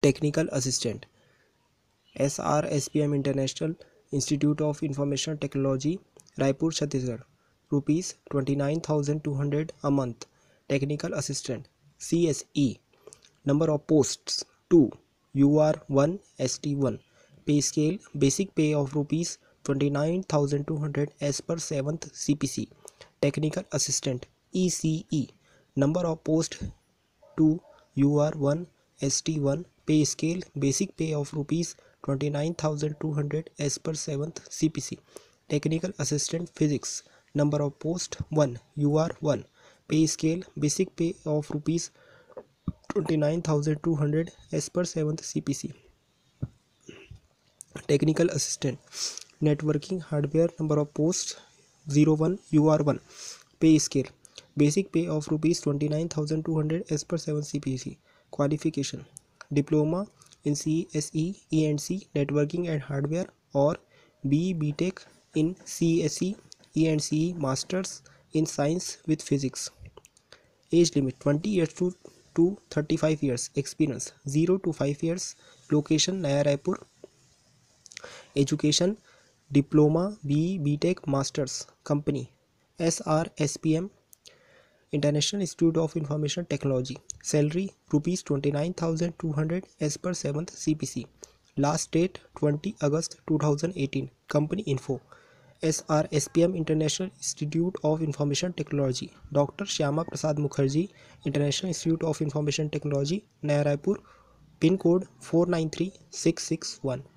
Technical assistant, SRSPM international institute of information technology, Raipur Chhattisgarh, ₹29,200 a month. Technical assistant, CSE. Number of posts 2, UR1 ST1. Pay scale, basic pay of ₹29,200 as per 7th CPC. Technical assistant, ECE. Number of post 2, UR1 ST1. Pay scale, basic pay of ₹29,200 as per 7th CPC. Technical assistant, physics. Number of post 1, UR1. Pay scale, basic pay of ₹29,200 as per 7th CPC. Technical assistant, networking hardware. Number of posts 01, UR1. Pay scale, basic pay of ₹29,200 as per 7th CPC. Qualification, diploma in CSE E&C networking and hardware, or BTech in CSE E&C, masters in science with physics. Age limit 20 years to 35 years. Experience 0 to 5 years. Location Naya Raipur. Education diploma, BTech, masters. Company SRSPM International Institute of Information Technology. Salary ₹29,200 as per 7th CPC. Last date 20 August 2018. Company info, SRSPM International Institute of Information Technology. Dr. Shyama Prasad Mukherjee International Institute of Information Technology, Naya Raipur. Pin code 493661.